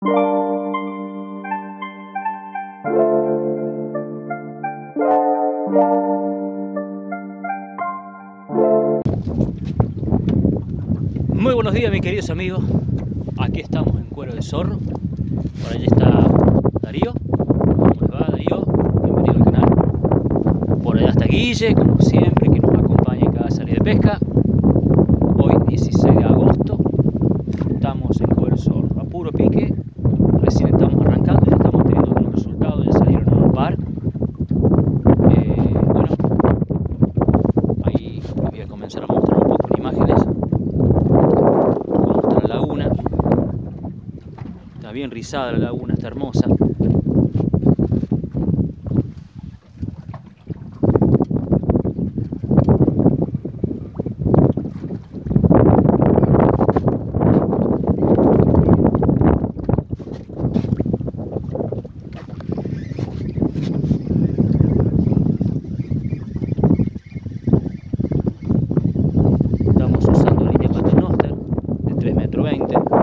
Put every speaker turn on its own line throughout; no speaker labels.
Muy buenos días, mis queridos amigos. Aquí estamos en Cuero de Zorro. Por allí está Darío. ¿Cómo les va, Darío? Bienvenido al canal. Por allá está Guille, como siempre, que nos acompaña en cada salida de pesca. Hoy 16 de agosto. Estamos en Cuero de Zorro, a puro pique. Recién estamos arrancando, ya estamos teniendo algunos resultados, ya salieron unos par. Bueno, ahí les voy a comenzar a mostrar un poco en imágenes cómo está la laguna. Está bien rizada la laguna, está hermosa. Estamos usando línea Paternoster de 3,20 m.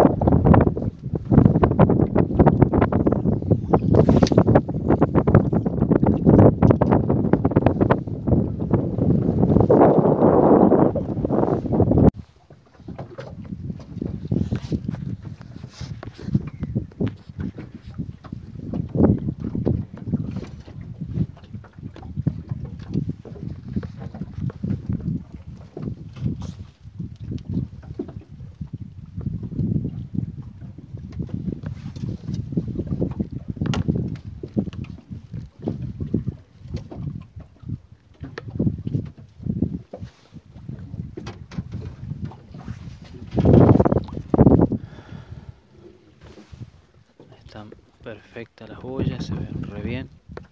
Están perfectas las boyas, se ven re bien.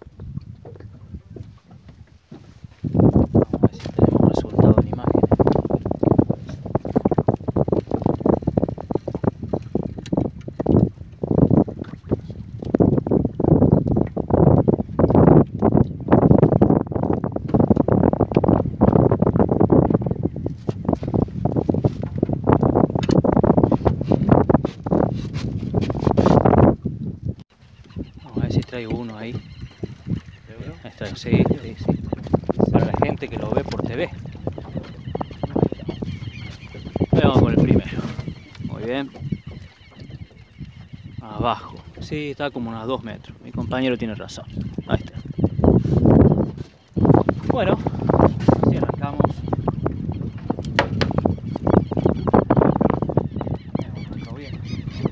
Vamos a ver si tenemos resultado en imágenes. Vamos a ver si traigo uno ahí. Está, sí, sí, sí. Para la gente que lo ve por TV. Vamos con el primero. Muy bien. Abajo. Sí, está como unos 2 metros. Mi compañero tiene razón. Ahí está. Bueno, así arrancamos. Hemos arrancado bien.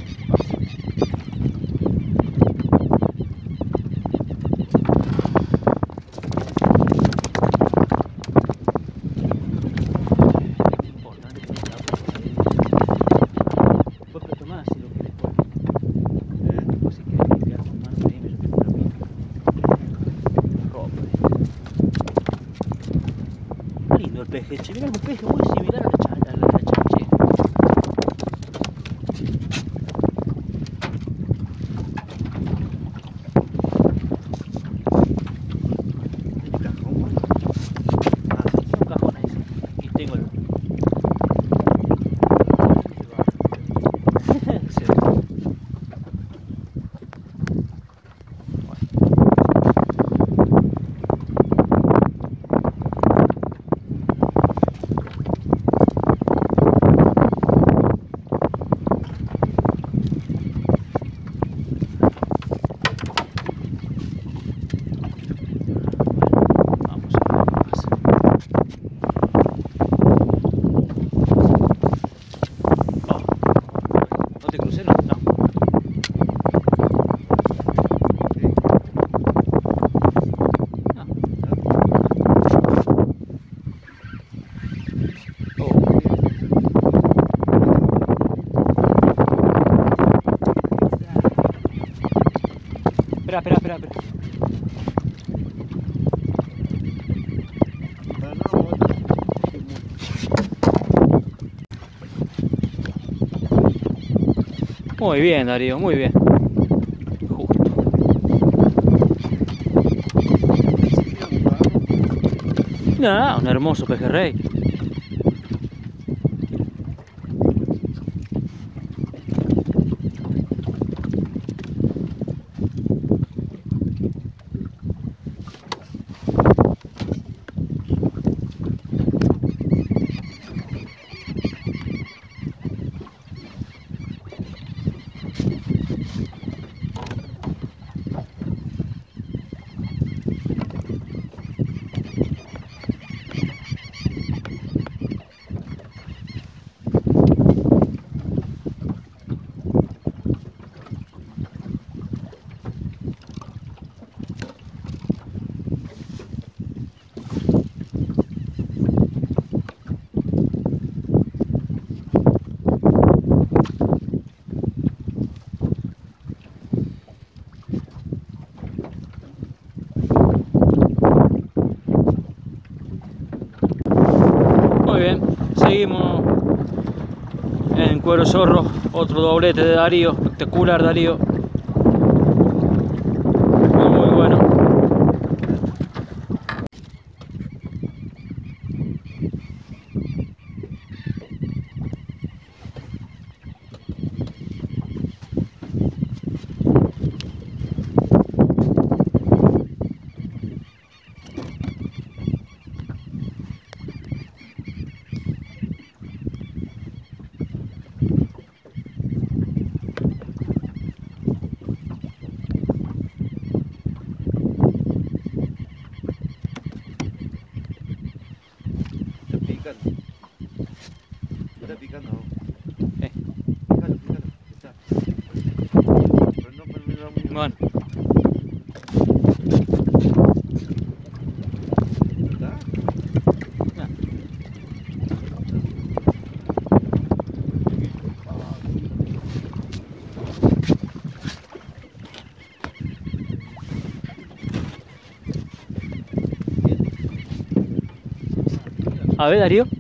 Lindo el peje, che, mirá, un peje muy similar a la chanche. Un cajón ahí, y tengo el... Sí. ¿No te crucé? No. Espera. Muy bien, Darío, muy bien. Justo. No, un hermoso pejerrey. cuero de zorro, otro doblete de Darío, espectacular Darío. Muy bueno.
Está picando.
Bueno,
Está. Pero no, pero no,
bueno.
¿Está?
A ver, Darío.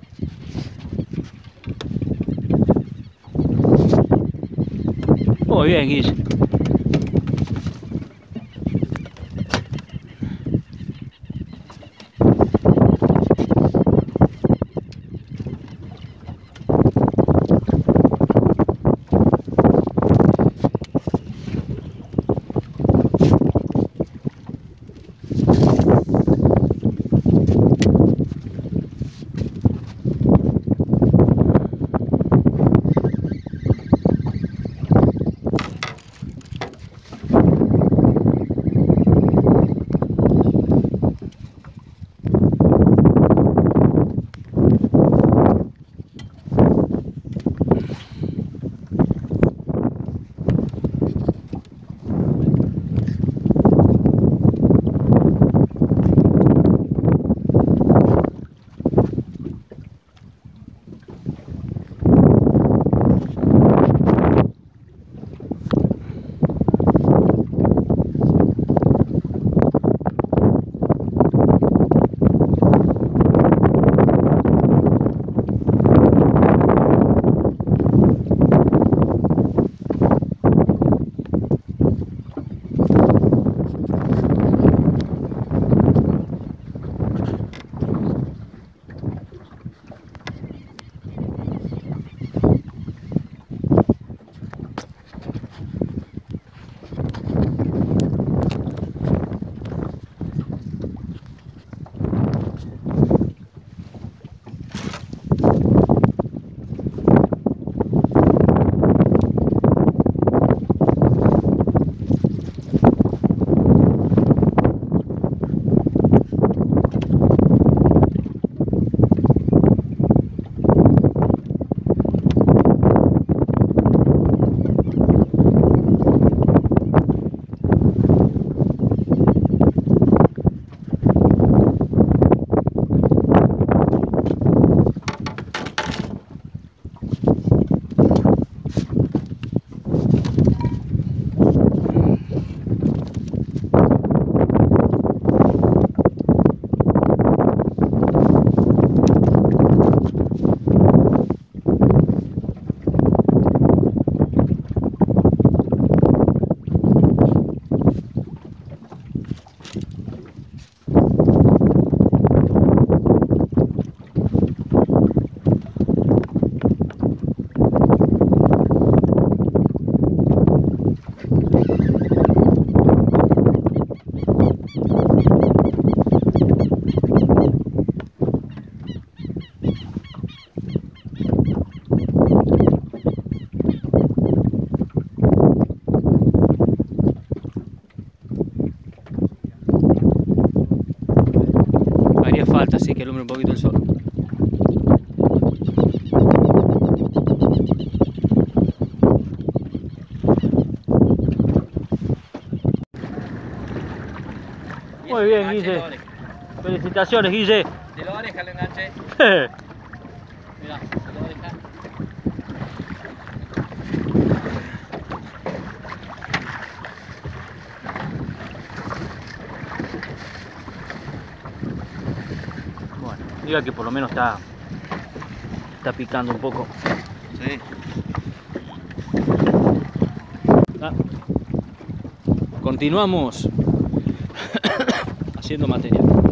Muy bien, Guille. Haría falta, así que alumbre un poquito el sol. Muy bien, Guille. Felicitaciones, Guille.
De la oreja lo enganché. Mirá, de la oreja.
Bueno, diga que por lo menos está picando un poco.
Sí.
Ah. Continuamos haciendo material.